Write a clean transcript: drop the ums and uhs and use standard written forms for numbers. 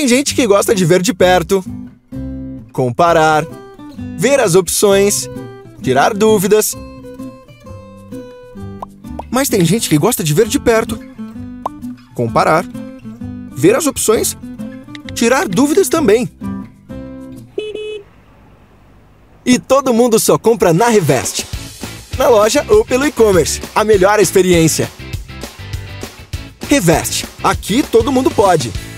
Tem gente que gosta de ver de perto, comparar, ver as opções, tirar dúvidas. Mas tem gente que gosta de ver de perto, comparar, ver as opções, tirar dúvidas também. E todo mundo só compra na Revest. Na loja ou pelo e-commerce. A melhor experiência. Revest. Aqui todo mundo pode.